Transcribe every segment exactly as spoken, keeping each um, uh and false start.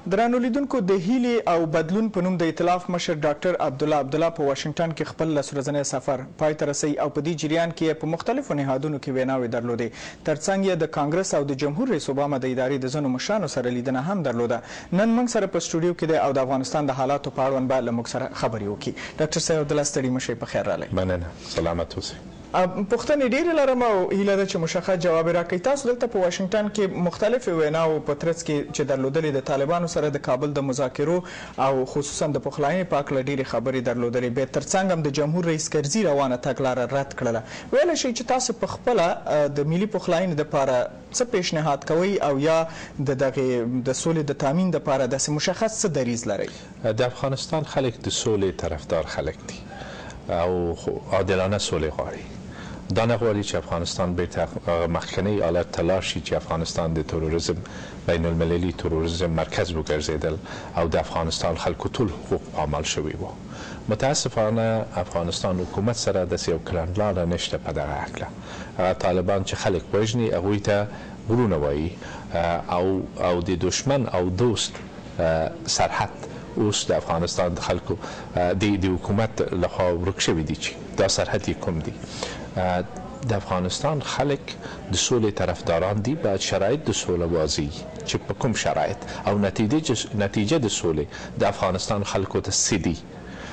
درانو لیدونکو د هیلې او بدلون په نوم د ائتلاف مشر ډاکټر عبدالله عبدالله په واشنګټن کې خپل لس ورځنی سفر پای ته رسوي او په دې جریان کې په مختلفو نهادونو کې ویناوې درلودې. ترڅنګ یې د کانګرس او د جمهور رئیس اوباما د ادارې د ځینو مشرانو سره لیدنه هم درلوده. نن موږ سره په سټوډیو کې دی او د افغانستان د حالاتو په اړوند به له موږ سره خبرې وکړي. ډاکټر صاحب عبدالله ستړي مه شئ، په خیر راغلی. مننه، سلامت اوسئ. پوښتنې ډېرې لرم او هیله ده چې مشخص جواب راکړئ. تاسو دلته په واشنګټن کې مختلفې ویناوو په ترڅ کې چې درلودلې د طالبانو سره د کابل د مذاکرو او خصوصا د پخلاینې په هکله ډېرې خبرې درلودلې. بیا ترڅنګ هم د جمهور رئیس کرزي روانه تګلاره رد کړله. ویلی شئ چې تاسو په خپله د ملي پخلاینې دپاره څه پیشنهاد کوئ او یا د دغې د سولې د تامین دپاره داسې مشخص څه دریځ لرئ؟ د افغانستان خلک د سولې طرفدار خلک دي او عادلانه سولې غواړي. دا نه غواړي چې افغانستان بیرته مخکنی حالت ته لاړ شي چې افغانستان د تروریزم بین المللي تروریزم مرکز وګرځېدل او د افغانستان خلکو ټول حقوق پامال شوي وو. متاسفانه افغانستان حکومت سره داسې یو کړنلاره نشته په دغه هکله. طالبان چې خلک وژني هغوی ته ورونه وایي او او د دشمن او دوست سرحد اوس د افغانستان د خلکو د حکومت لخوا ورک شوي دي چې دا سرحد یې کوم دي. د افغانستان خلک د سولې طرفداران دي، باید شرایط د سوله واضح چې په کوم شرایط او نتیجه د سولې د افغانستان خلکو ته څه دي.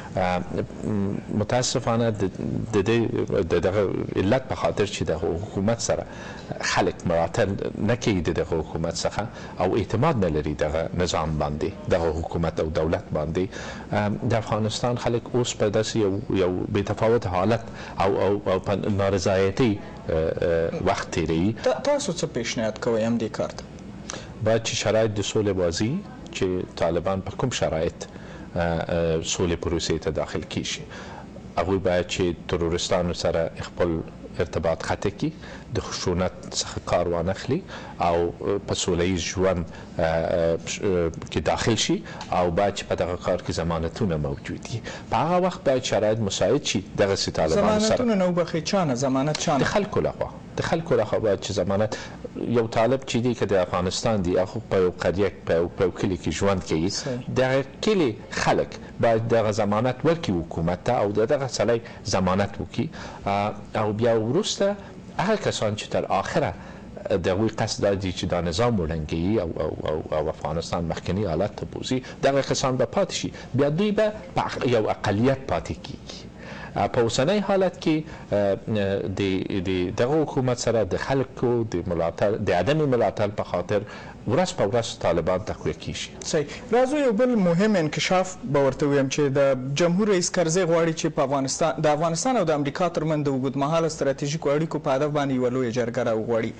متاسفانه د دغه علت په خاطر چې د حکومت سره خلک ملاتړ نه کوي د دغه حکومت څخه او اعتماد نه لري دغه نظام باندې، دغه حکومت او دولت باندې، د افغانستان خلک اوس په داسې یو یو بېتفاوت حالت او او په نارضایتۍ وخت تېروي. تاسو څه پیشنهاد کوئ همدې کار ته؟ باید چې شرایط د سولې واضح چې طالبان په کوم شرایط سولې پروسې ته داخل کیږي. هغوی باید چې تروریستانو سره خپل ارتباط قطع کړي، د خشونت څخه کار وانخلي او په سوله ییز ژوند کې داخل شي او باید چې په دغه کار کې ضمانتونه موجود وي. په هغه وخت باید شرایط مساعد شي دغسې طالبانو سره. ضمانتونه نه وبخښئ، چانه ضمانت چانه؟ د خلکو لخوا د خلکو لخوا باید چې ضمانت یو طالب چې دی که د افغانستان دی هغه په یو قریه په یو کلي کې ژوند کوي، دغه کلي خلک باید دغه ضمانت ورکړي حکومت ته او د دغه سړی ضمانت وکړي او بیا وروسته هغه کسان چې تر آخره د هغوی قصد دا دی چې دا نظام وړنګوي او, او, او افغانستان مخکني حالت ته بوځي، دغه کسان به پاتې شي، بیا دوی به په یو اقلیت پاتې کیږي. په اوسنی حالت کې د دغه حکومت سره د خلکو د ملاتړ د عدم ملاتړ په خاطر ورځ په ورځ طالبان تقویه کیږي. صحیح. راځو یو بل مهم انکشاف به ورته ویم چې د جمهور رئیس کرزي غواړي چې په افغانستان د افغانستان او د امریکا ترمنځ د اوږدمهاله ستراتیژیکو اړیکو په هدف باندې یوه لویه جرګه راوغواړي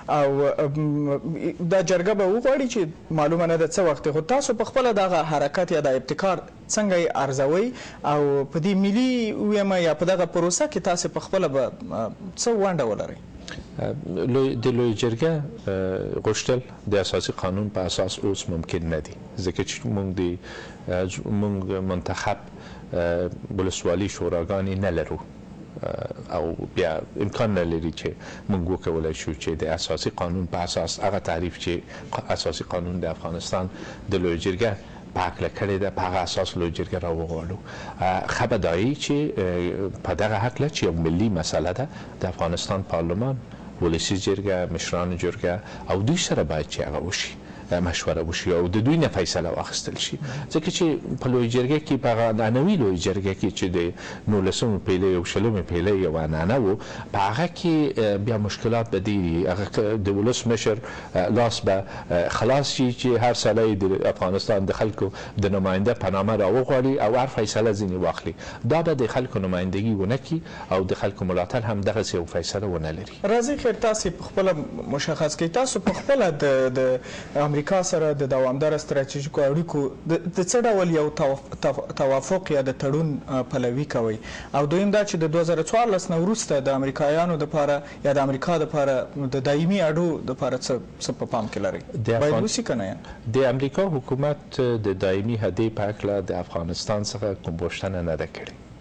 او دا جرګه به وغواړي چې معلومه نه ده څه وخت. خو تاسو په خپله دغه حرکت یا د ابتکار څنګه یې ارزوئ او په دې ملي ویم یا په دغه پروسه کې تاسو په خپله به څه ونډه ولرئ؟ د لوی جرګه غوښتل د اساسي قانون په اساس اوس ممکن نه دي، ځکه چې موږ د موږ منتخب ولسوالي شوراګانې نه لرو او بیا امکان نه لري چې موږ وکولی شو چې د اساسي قانون په اساس هغه تعریف چې اساسي قانون د افغانستان د لوی جرګه په هکله کړې ده په هغه اساس لوی جرګه راوغواړو. ښه به دا وي چې په دغه هکله چې یو ملي مسله ده د افغانستان پارلمان، ولسي جرګه، مشرانو جرګه او دوی سره باید چې هغه وشي، مشوره وشي او د دوی نه فیصله واخیستل شي، ځکه چې په لوی جرګه کې په هغه عنعنوي لوی جرګه کې چې د نولسمې پیړۍ او شلمې پیړۍ یو عنعنه و، په هغه کې بیا مشکلات به ډېر وي. هغه د ولس مشر لاس به خلاص شي چې هر سړی د افغانستان د خلکو د نماینده په نامه راوغواړي او هر فیصله ځینې واخلي. دا به د خلکو نمایندګي ونه کړي او د خلکو ملاتړ هم دغسې یو فیصله ونه لري. راځئ خیر تاسې په خپله مشخص کړئ، تاسو په خپله د امریکا سره د دوامداره ستراتیژیکو اړیکو د څه ډول یو توافق یا د تړون پلوي کوئ؟ او دویم دا چې د دوه زره څوارلس نه وروسته د امریکایانو دپاره یا د امریکا دپاره د دایمي اډو دپاره څه په پام کې لرئ؟ باید وسي که نه؟ د امریکا حکومت د دایمي هدې په هکله د افغانستان څخه کوم پوښتنه نه ده کړې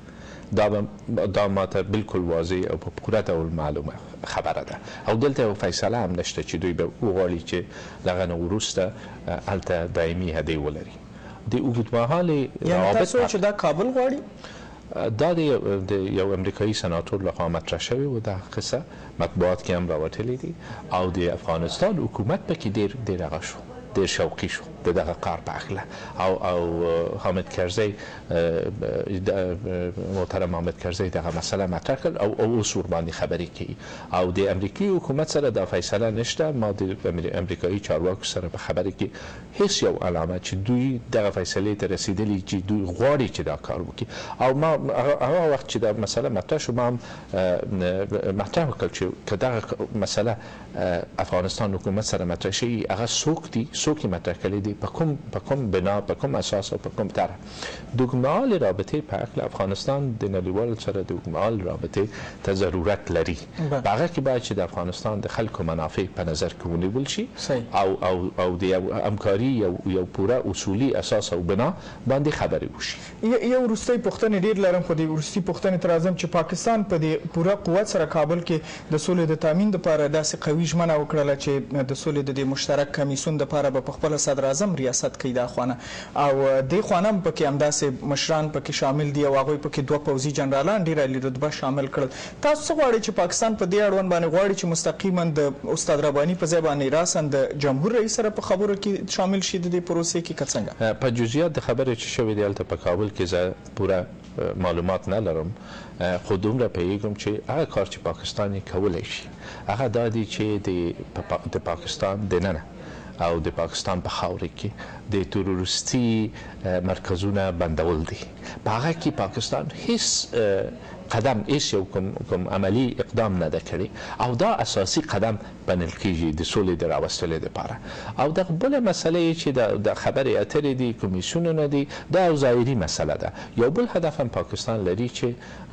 دا دا ماته بالکل واضح او په پوره ډول معلومه خبره ده او دلته یو فیصله هم نشته چې دوی به وغواړي چې دغه نه وروسته هلته دایمي هدې ولري د اوږدمهالې یعنې تاسو چې دا کابل غواړي دا د یو امریکایي سناتور لخوا مطرح شوې و دا قصه مطبوعات کې هم راوتلې دي او د افغانستان حکومت پکې ډېر ډېر هغه شو ډېر شوقي شو د دغه کار په هکله او او حامد کرزی محترم حامد کرزی دغه مسله مطرح کړ او اوس ورباندې خبرې کوي او د امریکایي حکومت سره دا فیصله نشته ما د امریکایي چارواکو سره په خبرې کې هیڅ یو علامه چې دوی دغه فیصلې ته رسیدلي چې دوی غواړي چې دا کار وکړي او ما هغه وخت چې دا مسله مطرح شو ما هم مطرح وکړ چې که دغه مسله افغانستان حکومت سره مطرح شي هغه څوک دي څوک یې مطرح کړی دي په کوم په کوم بنا په کوم اساس او په کوم طرح د اوږدمهالې رابطې په هکله افغانستان د نړیوالو سره د اوږدمهال رابطې ته ضرورت لري په هغه کې باید چې د افغانستان د خلکو منافع په نظر کې ونیول شي او او او د یو همکاري یو یو پوره اصولي اساس او بنا باندې خبرې وشي یو وروستۍ پوښتنې ډېر لرم خو د وروستۍ پوښتنې ته راځم چې پاکستان په دې پوره قوت سره کابل کې د سولې د تامین دپاره داسې قوي ژمنه وکړله چې د سولې د دې مشترک کمیسیون دپاره به په خپله صدر اعظم ریاست کوي دا خوانه او دې خوانه هم پکې همداسې مشران پکې شامل دي او هغوی پکې دوه پوځي جنرالان ډېر عالي رتبه شامل کړل تاسو څه غواړئ چې پاکستان په دې اړوند باندې غواړي چې مستقیما د استاد رباني په ځای باندې راساً د جمهور رئیس سره په خبرو کې شامل شي د دې پروسې کې که څنګه په جزئیات د خبرې چې شوې دي هلته په کابل کې زه پوره معلومات نه لرم خو دومره پوهیږم چې هغه کار چې پاکستان یې کولی شي هغه دا دی چې د پاکستان دننه او د پاکستان په خاوره کې د تروریستي مرکزونه بندول دي په هغه کې پاکستان هیڅ قدم هیڅ یو کوم کوم عملی اقدام نه ده کړی او دا اساسي قدم بنل کېږي د سولې د راوستلو دپاره او دغه بله مسله چې د خبرې اترې دي کمیسیونونه دي دا یو ظاهري مسله ده یو بل هدف هم پاکستان لري چې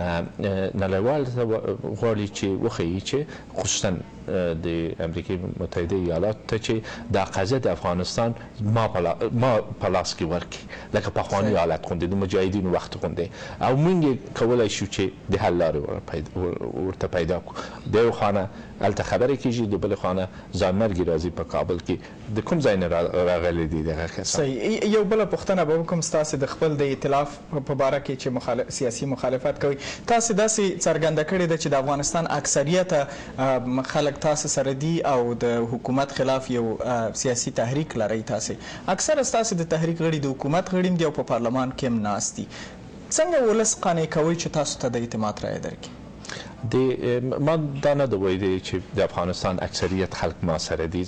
نړیوال ته غواړي چې وښیي چې خصوصا د امریکای متحده ایالاتو ته چې دا قضیه د افغانستان ما په لاس کې ورکړي لکه پخواني حالت غوندې د مجاهدینو وخت غوندې او موږ کولی شو چې د حل لارې ورته پیدا کړو د یو خانه هلته خبرې کېږي د بلې خانه ځانمرګي راځي په کابل کې د کوم ځای نه راغلي دي دغه کسان یو بله پوښتنه به وکړم ستاسې د خپل د ائتلاف په باره کې چې سیاسي مخالفت کوي تاسې داسې څرګنده کړې ده چې د افغانستان اکثریته خلک تاسو سره دي او د حکومت خلاف یو سیاسي تحریک لرئ تاسې اکثره ستاسې د تحریک غړي د حکومت غړي هم دي او په پارلمان کې هم ناست دي څنګه ولس قانع کوئ چې تاسو ته د اعتماد رایه درکړي د ما دا نه ده ویلي چې د افغانستان اکثریت خلک ما سره دي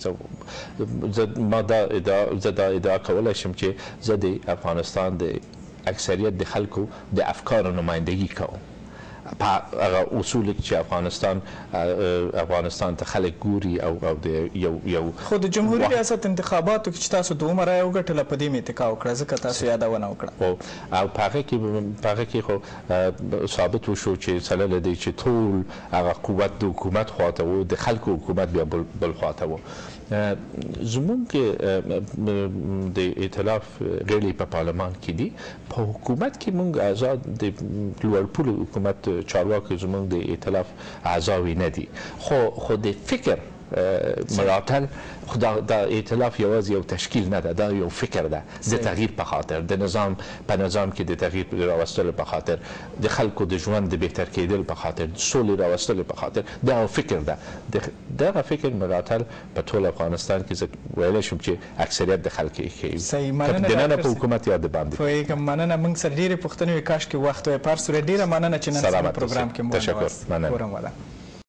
ما دا زه دا ادعا کولی شم چې زه د افغانستان د اکثریت د خلکو د افکارو نمایندګي کوم په هغه اصول چې افغانستان افغانستان ته خلک ګوري او او د یو یو خو د جمهوریت ریاست انتخاباتو کې چې تاسو دومره رایه وګټله په دې مې اتکا وکړه ځکه تاسو یادونه وکړه او په هغه کې په هغه کې خو ثابت وشو چې سلله دی چې ټول هغه قوت د حکومت خواته و د خلکو حکومت بیا بل خواته و زمونږ د ائتلاف غړي په پارلمان کې دي په حکومت کې مونږ آزاد د لوړپوړو حکومت چارواکي زمونږ د ائتلاف اعضاوې نه دي خو خو د فکر ملاتړ خو دا ائتلاف یوازې یو تشکیل نه ده دا یو فکر ده د تغییر په خاطر د نظام په نظام کې د تغییر راوستلو په خاطر د خلکو د ژوند د بهتر کېدل په خاطر د سولې راوستلو په خاطر دا یو فکر ده دغه فکر ملاتړ په ټول افغانستان کې زه ویلی شم چې اکثریت د خلک یې کوي دننه په حکومت یا د باندې پوهېږم مننه موږ سره ډېرې پوښتنې وې کاشکې وخت وی پر صورت ډېره مننه چې نن سبا پروګرام کې مو تشکر مننه